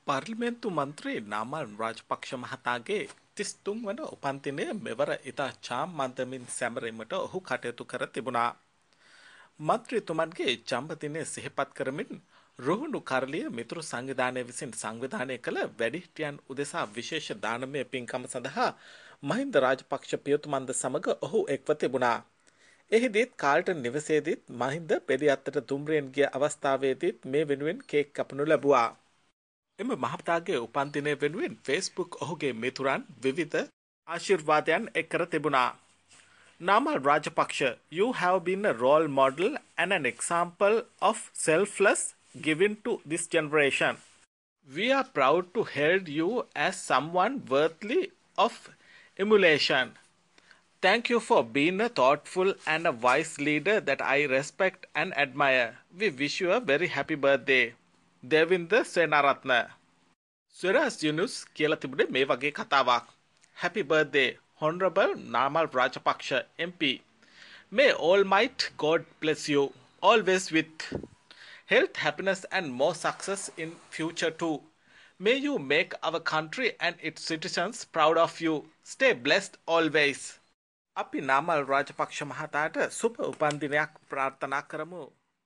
පාර්ලිමේන්තු මන්ත්‍රී නාමල් රාජපක්ෂ මහතාගේ 33 වන උපන්දිනය මෙවර ඉතා චාම්මන්දමින් සැමරීමට ඔහු කටයුතු කර තිබුණා. මන්ත්‍රීතුමන්ගේ ජන්මදිනය සිහිපත් කරමින් රුහුණු කරලිය මිතුරු සංවිධානය විසින් සංවිධානය කළ වැඩිහිටියන් උදෙසා විශේෂ දානමය පින්කම සඳහා මහින්ද රාජපක්ෂ පියතුමන්ද සමග ඔහු එක්ව තිබුණා. එහිදීත් කාල්ටන් නිවසේදීත් මහින්ද පෙළි අත්තට දුම්රියෙන් ගිය අවස්ථාවේදීත් මේ වෙනුවෙන් කේක් කපනු ලැබුවා. එම මහතාගේ උපන්දිනය වෙනුවෙන් Facebook ඔහුගේ මිතුරන් විවිධ ආශිර්වාදයන් එක් කර තිබුණා. Namal Rajapaksha, you have been a role model and an example of selfless giving to this generation. We are proud to hold you as someone worthy of emulation. Thank you for being a thoughtful and a wise leader that I respect and admire. We wish you a very happy birthday. Devinda Senaratna. Suraj Yunus කියලා තිබුණේ මේ වගේ කතාවක්. Happy birthday, Honorable Namal Rajapaksha MP. May Almighty God bless you, always with health, happiness and more success in future too. May you make our country and its citizens proud of you. Stay blessed always. අපි නාමල් රාජපක්ෂ මහතාට සුබ උපන්දිනයක් ප්‍රාර්ථනා කරමු.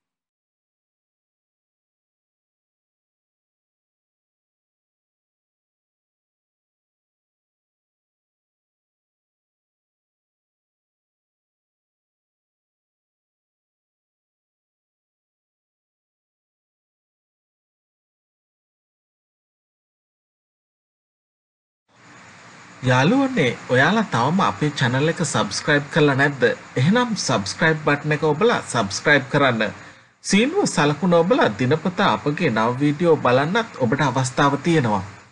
යාළුවනේ ඔයාලා තවම අපේ channel එක subscribe කරලා නැද්ද? එහෙනම් subscribe button එක ඔබලා subscribe කරන්න. සීනුව සලකුණ ඔබලා දිනපතා අපගේ නව වීඩියෝ බලන්නත් ඔබට අවස්ථාව තියෙනවා.